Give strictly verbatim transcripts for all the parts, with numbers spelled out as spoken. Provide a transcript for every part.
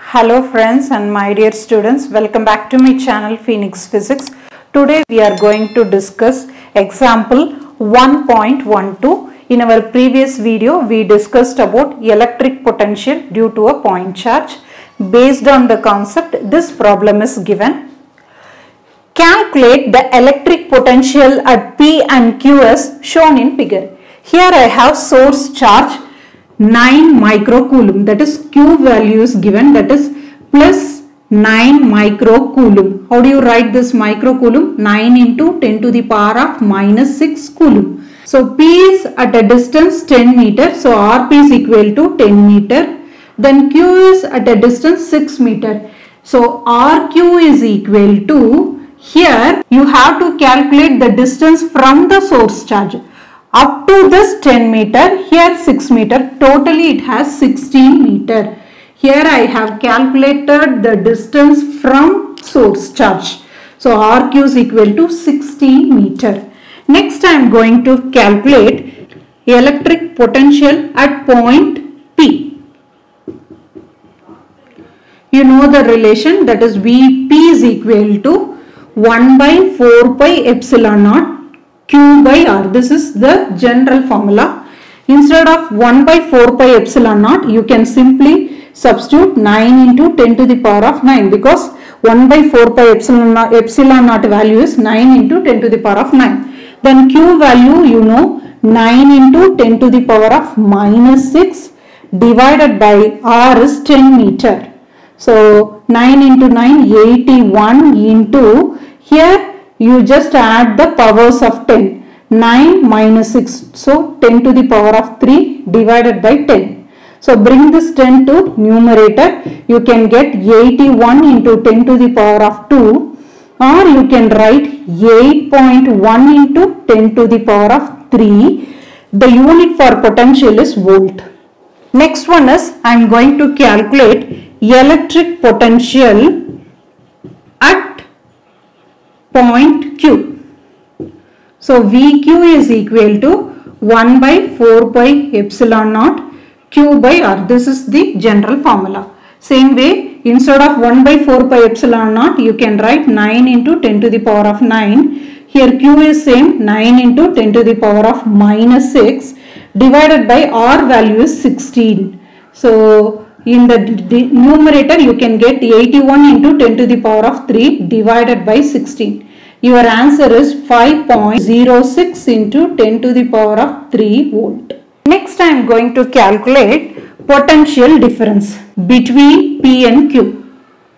Hello friends and my dear students, welcome back to my channel Phoenix Physics. Today we are going to discuss example one point one two. In our previous video we discussed about electric potential due to a point charge. Based on the concept, this problem is given. Calculate the electric potential at P and Q as shown in figure. Here I have source charge nine microcoulomb, that is Q value is given, that is plus nine microcoulomb. How do you write this microcoulomb? nine into ten to the power of minus six coulomb. So P is at a distance ten meter, so R P is equal to ten meter. Then Q is at a distance six meter. So R Q is equal to, here you have to calculate the distance from the source charge. Up to this ten meter, here six meter, totally it has sixteen meter. Here I have calculated the distance from source charge. So R Q is equal to sixteen meter. Next I am going to calculate electric potential at point P. You know the relation, that is V P is equal to one by four pi epsilon naught Q by R. This is the general formula. Instead of one by four pi epsilon naught, you can simply substitute nine into ten to the power of nine, because one by four pi epsilon naught, epsilon naught value is nine into ten to the power of nine. Then Q value, you know, nine into ten to the power of minus six divided by R is ten meter. So nine into nine, eighty-one into, here you just add the powers of ten. nine minus six. So ten to the power of three divided by ten. So bring this ten to numerator. You can get eighty-one into ten to the power of two, or you can write eight point one into ten to the power of three. The unit for potential is volt. Next one is, I am going to calculate electric potential at point Q. So V Q is equal to one by four pi epsilon naught Q by R. This is the general formula. Same way, instead of one by four pi epsilon naught, you can write nine into ten to the power of nine. Here Q is same, nine into ten to the power of minus six divided by R value is sixteen. So in the numerator you can get eighty-one into ten to the power of three divided by sixteen. Your answer is five point zero six into ten to the power of three volt. Next I am going to calculate potential difference between P and Q.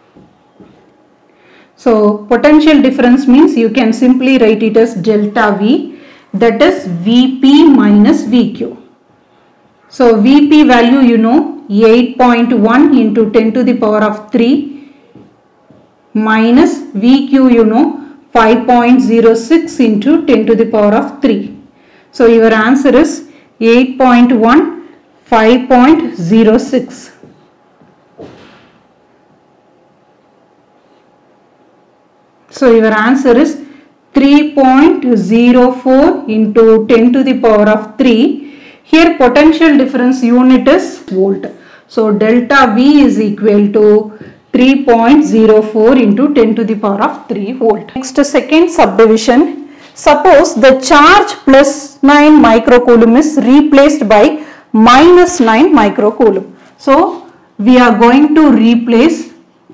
So potential difference means you can simply write it as delta V, that is V P minus V Q. So V P value you know eight point one into ten to the power of three minus V Q you know five point zero six into ten to the power of three. So your answer is eight point one, five point zero six. So your answer is three point zero four into ten to the power of three. Here potential difference unit is volt. So delta V is equal to three point zero four into ten to the power of three volt. Next, second subdivision. Suppose the charge plus nine microcoulomb is replaced by minus nine microcoulomb. So we are going to replace,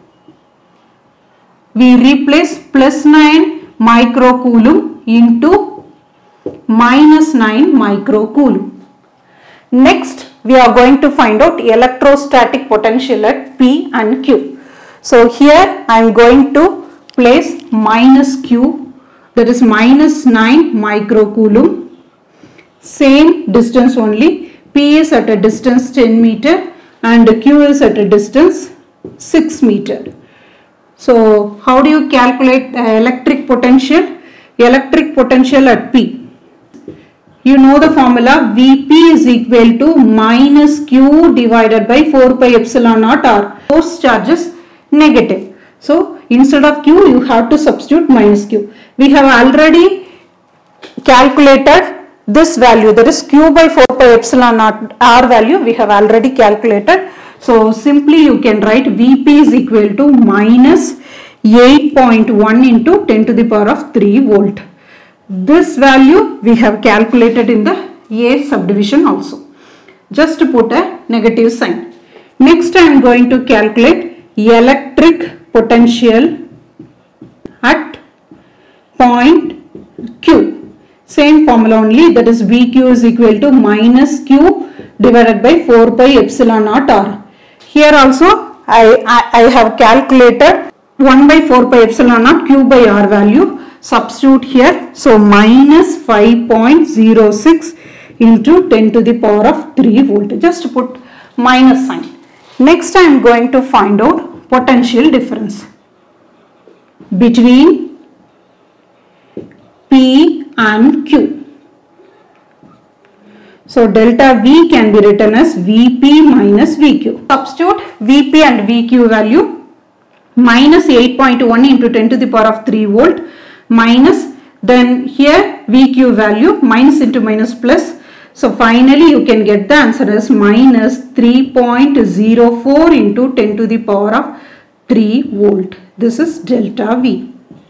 we replace plus nine microcoulomb into minus nine microcoulomb. Next we are going to find out electrostatic potential at P and Q. So here I am going to place minus Q, that is minus nine microcoulomb. Same distance only. P is at a distance ten meter and Q is at a distance six meter. So how do you calculate the electric potential? Electric potential at P. You know the formula, V P is equal to minus Q divided by four pi epsilon naught R. Source charge is negative. So instead of Q you have to substitute minus Q. We have already calculated this value, that is Q by four pi epsilon naught R value we have already calculated. So simply you can write V P is equal to minus eight point one into ten to the power of three volt. This value we have calculated in the A subdivision also. Just to put a negative sign. Next I am going to calculate electric potential at point Q. Same formula only, that is V Q is equal to minus Q divided by four pi epsilon naught R. Here also I, I, I have calculated one by four pi epsilon naught Q by R value. Substitute here. So minus five point zero six into ten to the power of three volt. Just put minus sign. Next I am going to find out potential difference between P and Q. So delta V can be written as V P minus V Q. Substitute V P and V Q value. Minus eight point one into ten to the power of three volt minus, then here V Q value, minus into minus plus. So finally you can get the answer as minus three point zero four into ten to the power of three volt. This is delta V.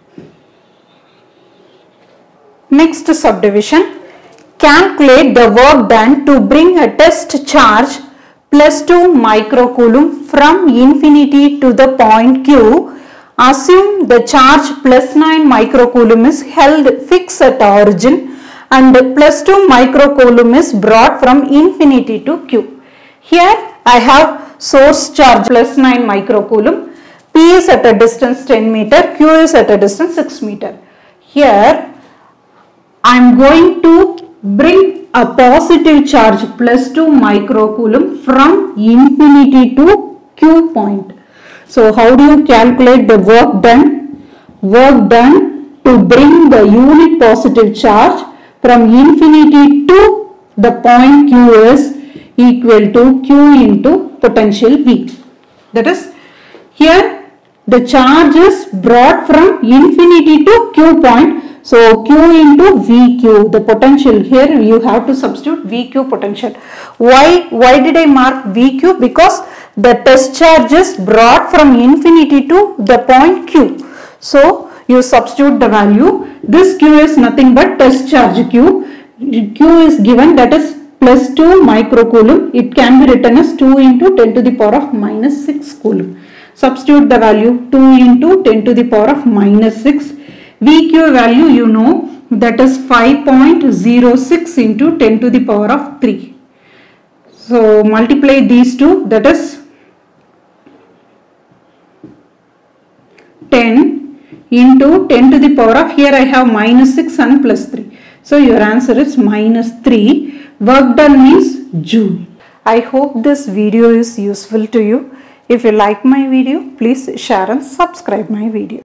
Next subdivision. Calculate the work done to bring a test charge plus two microcoulomb from infinity to the point Q. Assume the charge plus nine microcoulomb is held fixed at origin and plus two microcoulomb is brought from infinity to Q. Here I have source charge plus nine microcoulomb. P is at a distance ten meter, Q is at a distance six meter. Here I am going to bring a positive charge plus two microcoulomb from infinity to Q point. So how do you calculate the work done? Work done to bring the unit positive charge from infinity to the point Q is equal to Q into potential V. That is, here the charge is brought from infinity to Q point. So Q into V Q, the potential, here you have to substitute V Q potential. Why, why did I mark V Q? Because the test charge is brought from infinity to the point Q. So you substitute the value. This Q is nothing but test charge Q. Q is given, that is plus two microcoulomb. It can be written as two into ten to the power of minus six coulomb. Substitute the value two into ten to the power of minus six. V Q value you know, that is five point zero six into ten to the power of three. So multiply these two, that is ten into ten to the power of, here I have minus six and plus three. So your answer is minus three. Work done means Joule. I hope this video is useful to you. If you like my video, please share and subscribe my video.